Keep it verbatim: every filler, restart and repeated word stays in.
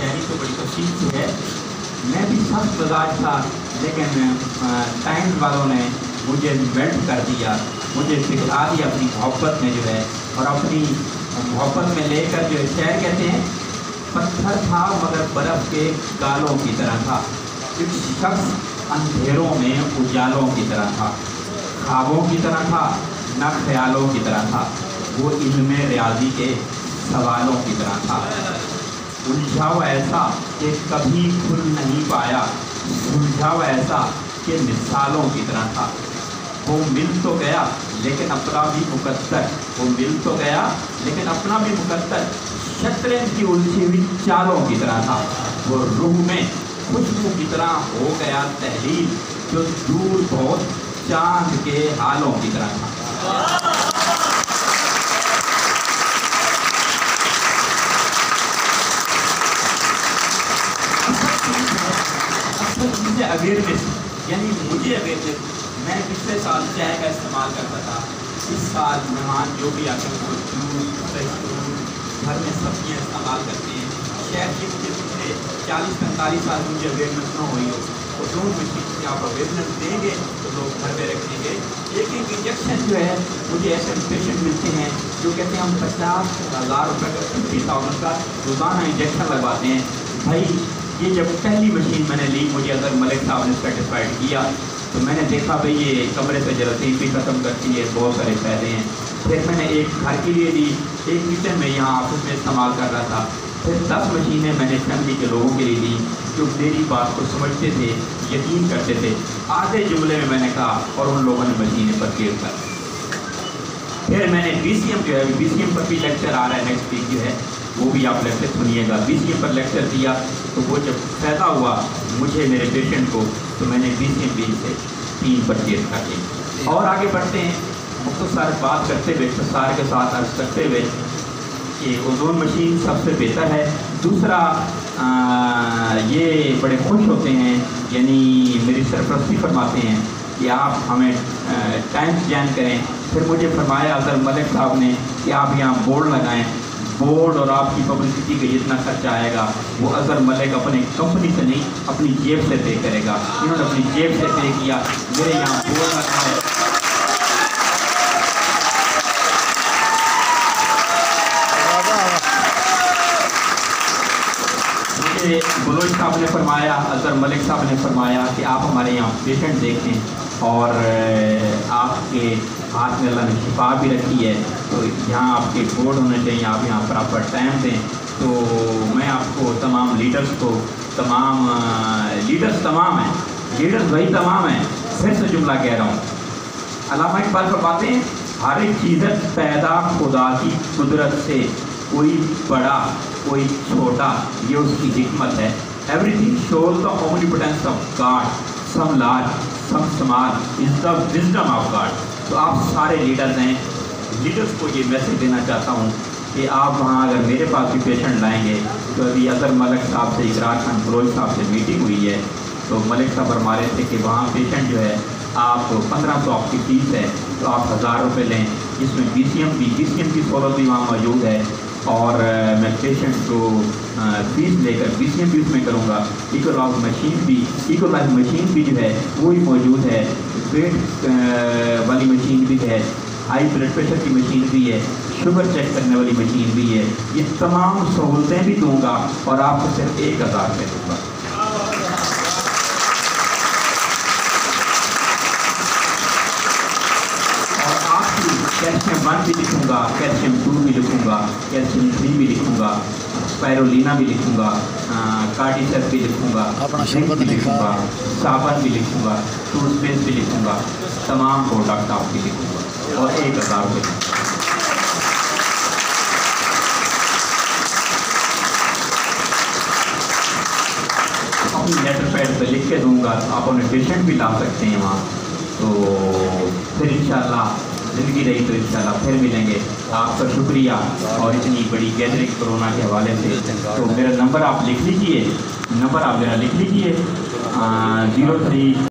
شاعری تو بڑی تفصیل سے ہے. میں بھی سخت مزاج تھا لیکن ٹائمز والوں نے مجھے میلٹ کر دیا, مجھے پگھلا دیا اپنی محبت میں جو ہے, اور اپنی محبت میں لے کر جو شعر کہتے ہیں پتھر تھا مگر برف کے گالوں کی طرح تھا, ایک شخص اندھیروں میں اجالوں کی طرح تھا, خوابوں کی طرح تھا نہ خیالوں کی طرح تھا, وہ علم ریاضی کے سوالوں کی طرح تھا, الجھا ہوا ایسا کہ کبھی کھل نہیں پایا, سلجھا ہوا ایسا کہ مثالوں کی طرح تھا, وہ مل تو گیا لیکن اپنا بھی مقدر, وہ مل تو گیا لیکن اپنا بھی مقدر, شطرنج کی الجھی ہوئی چالوں کی طرح تھا, وہ روح میں خوشبو کی طرح ہو گیا تحلیل, جو دور بہت چاند کے حالوں کی طرح تھا. مجھے اویئرنیس یعنی مجھے اویئرنیس, میں پچھلے سال چائے کا استعمال کرتا تھا, اس سال مہمان جو بھی آتے ہیں وہ جوس گھر میں سبزیاں استعمال کرتے ہیں. شہر کی مجھے پچھلے چالیس پینتالیس سال مجھے اویئرنیس نہ ہوئی ہو, تو دونوں مشین سے آپ اویئرنیس دیں گے تو لوگ گھر میں رکھیں گے. ایک ایک انجیکشن جو ہے مجھے ایسے پیشنٹ ملتے ہیں جو کہتے ہیں ہم پچاس ہزار روپے کا ففٹی تھاؤزینڈ کا روزانہ انجیکشن لگواتے ہیں. بھائی یہ جب پہلی مشین میں نے لی مجھے اگر ملک صاحب نے سیٹسفائڈ کیا تو میں نے دیکھا بھائی یہ کمرے سے جراثیم بھی ختم کرتی ہے, بہت سارے فائدے ہیں. پھر میں نے ایک گھر کے لیے لی, ایک کچن میں یہاں آفس میں استعمال کر رہا تھا. پھر دس مشینیں میں نے فیملی کے لوگوں کے لیے لی جو میری بات کو سمجھتے تھے, یقین کرتے تھے. آدھے جملے میں میں نے کہا اور ان لوگوں نے مشینیں پرچیز کر. پھر میں نے بی سی ایم جو ہے بی سی ایم پر بھی لیکچر آ رہا ہے نیکسٹ ویک جو ہے, وہ بھی آپ لیکچر سنیے گا. بی سی ایم پر لیکچر دیا تو وہ جب فائدہ ہوا مجھے میرے پیشنٹ کو تو میں نے بی سی ایم بی سے تین پرچیز کر لی. اور آگے بڑھتے ہیں مختصر بات کرتے ہوئے, اختصار کے ساتھ عرض کرتے ہوئے کہ اوزون مشین سب سے بہتر ہے. دوسرا آ, یہ بڑے خوش ہوتے ہیں, یعنی میری سرپرستی فرماتے ہیں کہ آپ ہمیں ٹائمس جوائن کریں. پھر مجھے فرمایا اظہر ملک صاحب نے کہ آپ یہاں بورڈ لگائیں, بورڈ اور آپ کی پبلسٹی کا جتنا خرچہ آئے گا وہ اظہر ملک اپنے کمپنی سے نہیں اپنی جیب سے پے کرے گا. انہوں نے اپنی جیب سے پے کیا, میرے یہاں بورڈ لگا ہے. مجھے بلوچ صاحب نے فرمایا, اظہر ملک صاحب نے فرمایا کہ آپ ہمارے یہاں پیشنٹ دیکھیں اور آپ کے ہاتھ میں اللہ نے شفا بھی رکھی ہے, تو یہاں آپ کے بورڈ ہونے چاہیے, آپ یہاں پراپر ٹائم دیں. تو میں آپ کو تمام لیڈرز کو, تمام لیڈرز تمام ہیں, لیڈرز وہی تمام ہیں, پھر سے جملہ کہہ رہا ہوں. علامہ اقبال فرماتے ہیں ہر ایک چیز پیدا خدا کی قدرت سے, کوئی بڑا کوئی چھوٹا یہ اس کی حکمت ہے. Everything shows the omnipotence of God, some large some small is the wisdom of God. تو آپ سارے لیڈرز ہیں, لیڈرز کو یہ میسیج دینا چاہتا ہوں کہ آپ وہاں اگر میرے پاس بھی پیشنٹ لائیں گے تو ابھی اظہر ملک صاحب سے, اقرار خان بلوچ صاحب سے میٹنگ ہوئی ہے, تو ملک صاحب فرما رہے تھے کہ وہاں پیشنٹ جو ہے آپ پندرہ سو آپ کی فیس ہے تو آپ ہزار روپے لیں, جس میں بی سی ایم بھی بی سی ایم کی سہولت بھی وہاں موجود ہے, اور میں پیشنٹ کو فیس لے کر بی سی ایم بھی اس میں کروں گا. ایکولاگ مشین بھی ایکولاگ مشین بھی جو ہے وہی موجود ہے, ویٹ والی مشین بھی ہے, ہائی بلڈ پریشر کی مشین بھی ہے, شوگر چیک کرنے والی مشین بھی ہے. یہ تمام سہولتیں بھی دوں گا اور آپ کو صرف ایک ہزار روپے دوں گا. کیلشیم ون بھی لکھوں گا, کیلشیم ٹو بھی لکھوں گا, کیلشیم تھری بھی لکھوں گا, اسپائرولینا بھی لکھوں گا, کارڈیسیپ بھی لکھوں گا, زنک بھی لکھوں گا, صابن بھی لکھوں گا, ٹوتھ پیسٹ بھی لکھوں گا, تمام پروڈکٹ آپ بھی لکھوں گا اور ایک ہزار روپے. اپنی لیٹر پیڈ پہ لکھ کے دوں گا, آپ اپنے پیشنٹ بھی لا سکتے ہیں وہاں. تو پھر انشاءاللہ زندگی رہی تو انشاءاللہ پھر ملیں گے. آپ کا شکریہ, اور اتنی بڑی گیدرنگ کرونا کے حوالے سے. تو میرا نمبر آپ لکھ لیجئے, نمبر آپ میرا لکھ لیجئے, زیرو تھری